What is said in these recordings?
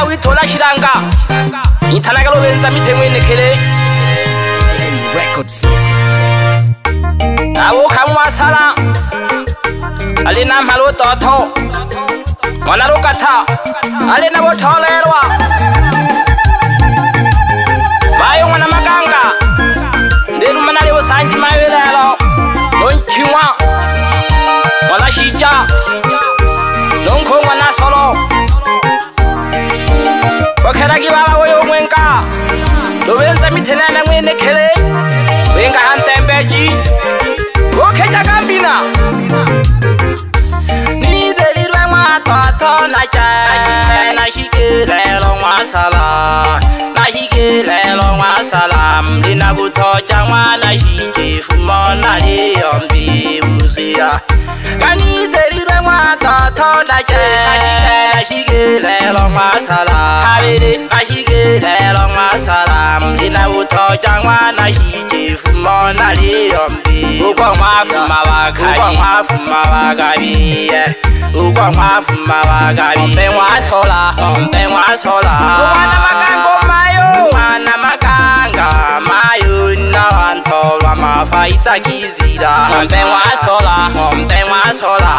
Manda witola shiranga Itanaga lobenza mitemwe nekele Records. Awo kamwa sala Alina malo toto Wana rokata Alina botolerwa Bayo wana maganga Nderu manale wosanji mawelelo Nonchiwa Wana shija Nonko wana solo Wakaragi baba woyo mwenga Lobenza mitenana mwene kele Wenga hantembeji Wokeja gambina Nizeli rwa toto na cha Na shikele lo masala Na shikele lo masala Mdina butocha mwana shike Fumona liyombi uzia Nizeli rwa toto na cha Na shikele lo masala Na shikele lo masala Mdina butocha mwana shike Fumona liyombi Uko mwafuma wakabi Uko mwafuma wakabi Uko mwafuma wakabi Ombe mwasola Ombe mwasola Umwana makango mayo Umwana makanga mayo Na wantolwa mafaita kizira Ombe mwasola Ombe mwasola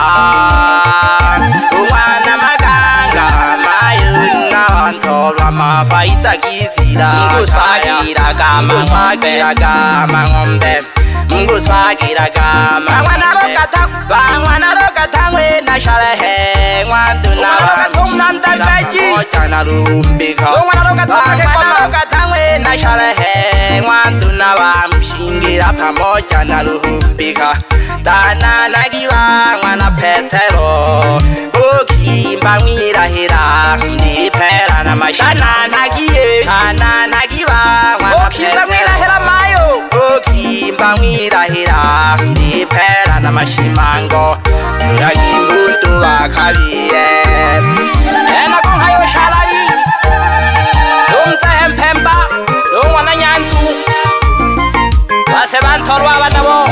Umwana makanga mayo Na wantolwa mafaita kizira Nguswagira kama Nguswagira kama ngombe Nguswagira kama Mwana rokata Wena shalehe Mwandu na Mochana lumbika Mwana rokata Wena shalehe Mwandu na Mshingira pamoja na lumbika Tana nagiwa Mwana petero Ukimba mwirahira Ndipera na mashina Tana nagiwa Mwana petero mayo Ukimba mwirahira Ndipera na mashimango Nuragi mbuto wakabiye Ena konghayo shalali Lumza hempemba Lumwana nyanzu Wase bantorwa banabo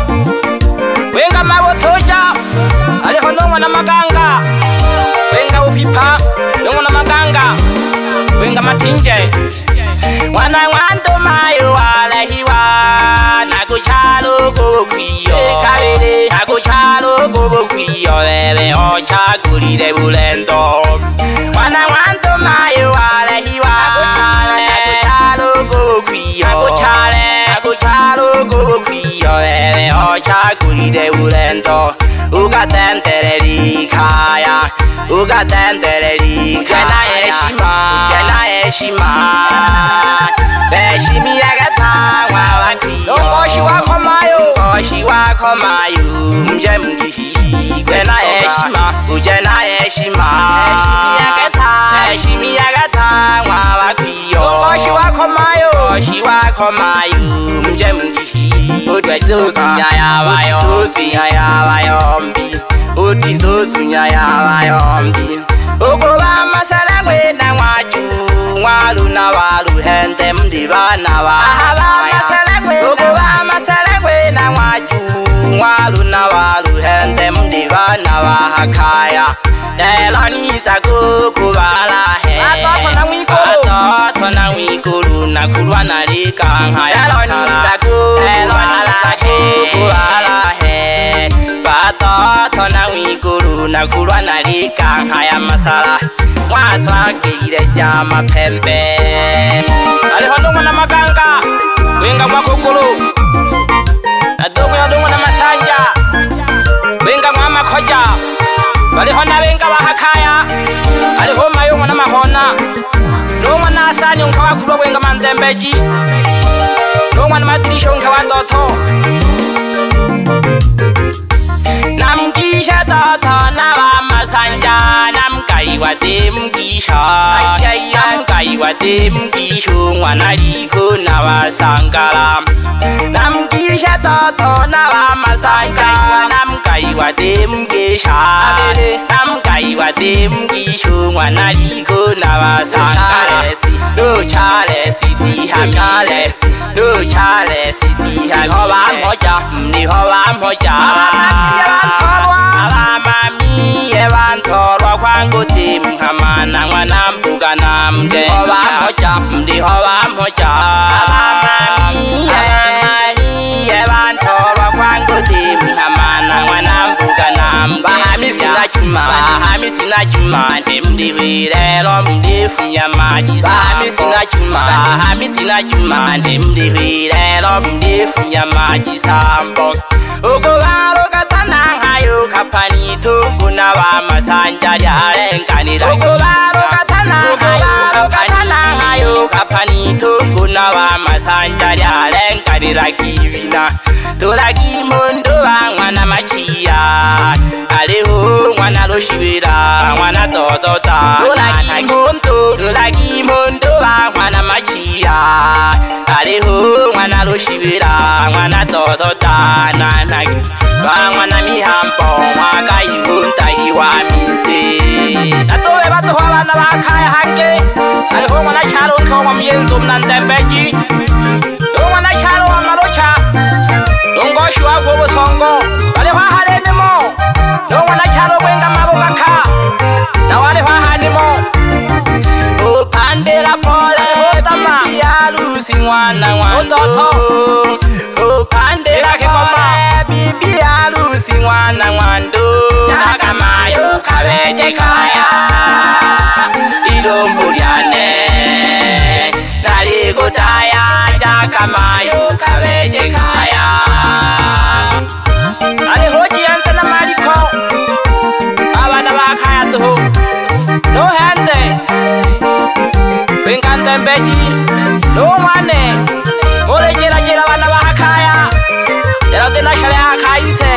Wenga mabotoja Aliho nongwana maganga Wenga ufipa Nongwana maganga Wenga matinje Mwana ngwanto mayo walehiwa Nakuchalo kukwiyo Nakuchalo kukwiyo Bebe ochagulire bulendo Mwana ngwanto mayo walehiwa Nakuchalo kukwiyo Nakuchalo kukwiyo Bebe ochagulire bulendo Ugatentereri kaya Ugatentereri kaya Ujena eshima Beshimi yagata wakwiyo Ngoshi wako mayo Ngoshi wako mayo Mje mgihi Ujena eshima Ujena eshima Beshimi yagata wakwiyo Ngoshi wako mayo Ngoshi wako mayo Mje mgihi Udwezusunya yabayombi Yabayombi Udwezusunya yabayombi Ugoba masala wena waju Walu na walu hente mdibana wa Ugoba masala wena waju Walu na walu hente mdibana wa hakaya Telonisa kukubala he Atoto na wikulu na kulwa na lika Telonisa kukubala he Atoto na wikulu na kulwa na lika Haya masala Mwaswagire jama pembe Aliho nongwana maganga Wenga mwakukulu Nadongo ya nongwana masanja Wenga mwamakoja Baliho na wenga wahakaya Aliho mayo mwana mahona Nongwana asani unka wakulwa wenga mandembeji Nongwana madirisho unka wadoto Namkisha toto na wamasanja Namkaiwa temkisha Namkaiwa temkisho Mwana liko na wasangala Namkisha toto na wamasanja Namkaiwa temkisha Namkaiwa temkisho Mwana liko na wasangala No chale siti hamile No chale siti hamile Nihoba moja Nihoba moja Abamami ebantorwa kwangu timu hamana mwana mbuga mugana mde hoba mocha mdi hoba mocha yebanto bakwanguti mhamana mwana mugana bahamisi na chuma ndimdi wirelo mdifunya majisa bahamisi na chuma ndimdi wirelo mdifunya majisa mbok ukubaro katananga yo kapani tukuna wa masanja yarenganira ukubaro katananga yo kapani tukuna wa masanja yarenganira kibina turagi mundu mwana machiya aliho mwana roshibira mwana totota turagi mundu mwana machiya aliho mwana roshibira mwana totota nanagi mwana mihampo mwaka yunta hiwa minse atowe bato abana bakaya hake aliho mwana chalo nko myenzo mnantembeji mwana chalo amarocha dongoshi wako bosongo bale haharenemo mwana chalo bwenga mabokaka na wale hahanimo upandela pole bibi harusi mwana wando upandela pole bibi harusi mwana wando nakamayo kabeje kaya idomburyane naligotaya jakamayo kabeje kaya ale hoji yanza na maliko abana bakaya tuho no hande bengante mbeji no mwane more jera bana bakaya yara tena shale akaise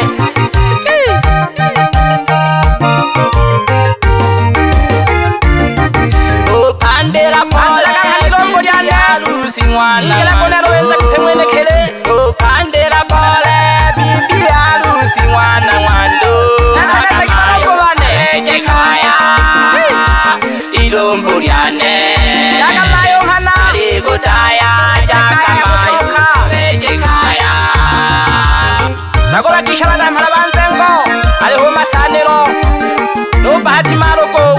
upandela pole kalombo lyane lusi mwana ingela kona rowenza kutemwene kele upandela pole bibi harusi mwana mwando nakamayo jekaya ilombo lyane nakamayo hana ligotaya jakamayo jekaya nakola kisha bana mhala banzengo aliho masanero no bahati maroko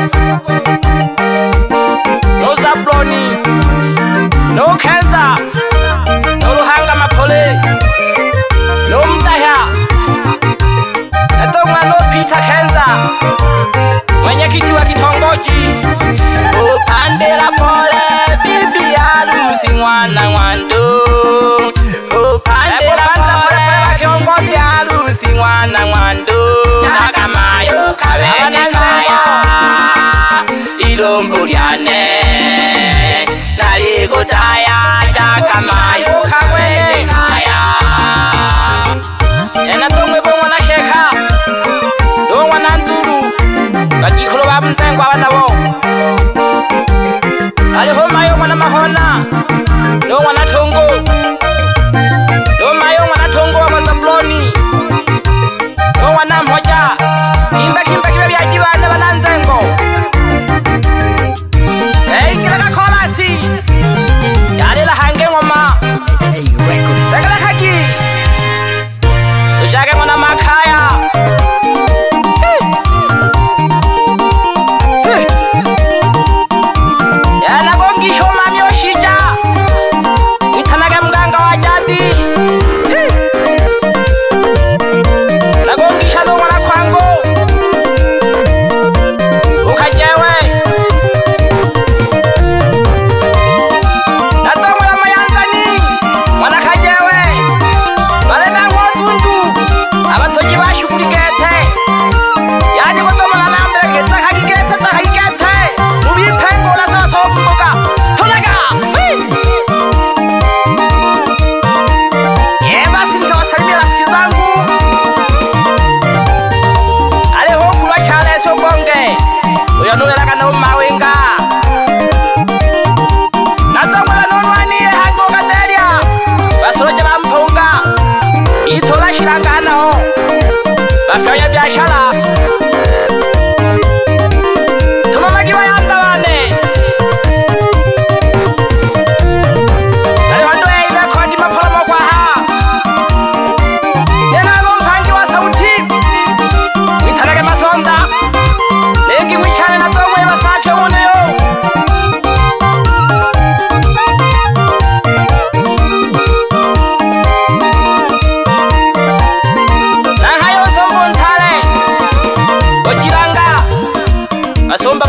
no zabloni no kenza no ruhanga mapole no mtaya natongwa no Peter Kenza mwenyekiti wa kitongoji upandela pole bibi harusi mwana wando upandela pole kiongozi harusi mwana wando nakamayo kabeje kaya ilombo lyane naligotaya jakamayo kabeje kaya ena tongwe bongo na sheka dongwa na nduru bakikolo babunzengo abana bo aliho mayo mwana mahona dongwa na tongo mayo mwana tongo wa mazabloni dongwa na mmoja kimba kibe byajibana bananzengo ingila kakolasi yalela hange ngoma segala kaki tujage mwana makaya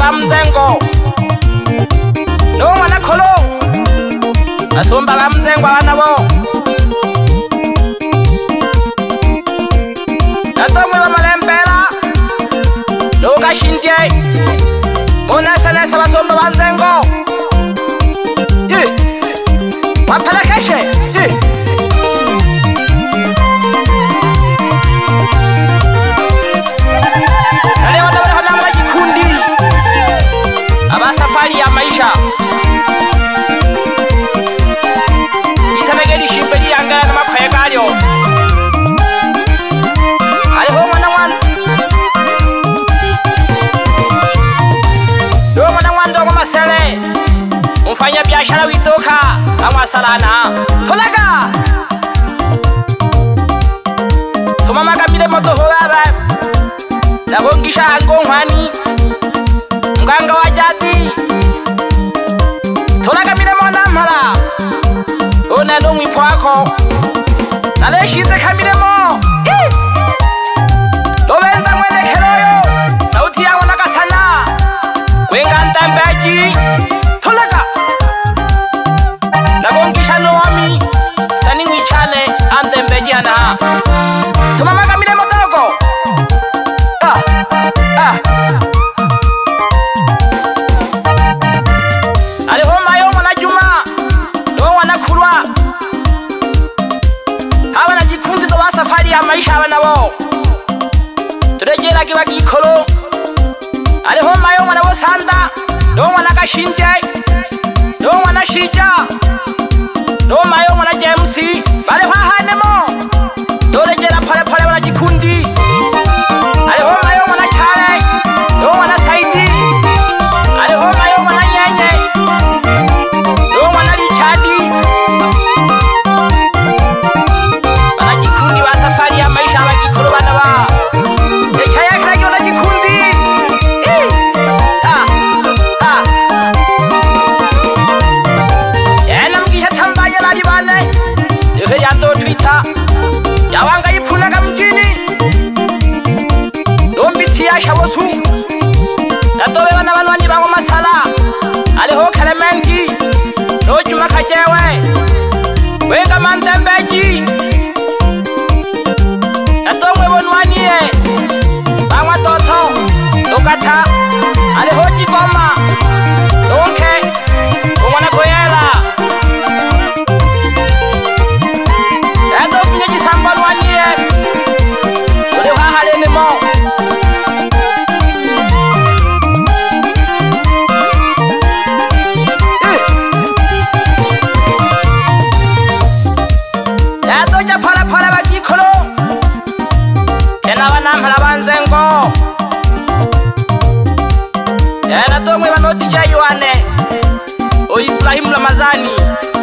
bamzengo no mwana kholo asomba bamzengo abanabo natomwe bamalembela no kashindye mona sana basomba bamzengo wapala kashe safari ya maisha itamegeli shimbeli angana na makhaya kalyo aliho mwana mwando kwa masele mfanya biashara witoka kama salana tolaga tumama kamile moto horaba nabongisha ngongwani mganga wa jadi tolagamile mona mhala ona ndo mwipwako naleshize kamilemo lobenza mwelekeloyo sauti yangu nakasana kwenga ntambeji tolaga nagongisha noami sani mwichane antembeji ana tumama kamilemo dogo safari ya maisha abanabo turejera kiba gikolo aliho mayo mwana bo sanda no mwana kashinde no mwana shija no mayo mwana James bale hahanemo turejera pale pale mwana jikundi aliho mayo mwana chale no mwana saidi aliho mayo mwana nyenye no mwana lichadi safari ya maisha bagikolo bana ba echaya kagyo na jikundi yana mgisha tambanya na libale ehe ya ndo Twitter yawanga yipunaga mjini dombiti ya shabosu natobe bana banwani bango masala aliho Clementi no Juma kajewe wenga mantembeji natomwe bonwanie bangwa toto lokata alihoji goma donke umwana koyela yato finyeji sambanwanie ule hahalene mo yato ja pala pala bagikolo kena bana mhala banzengo yana tomwe banoti jayiwane o Ibrahim Ramazani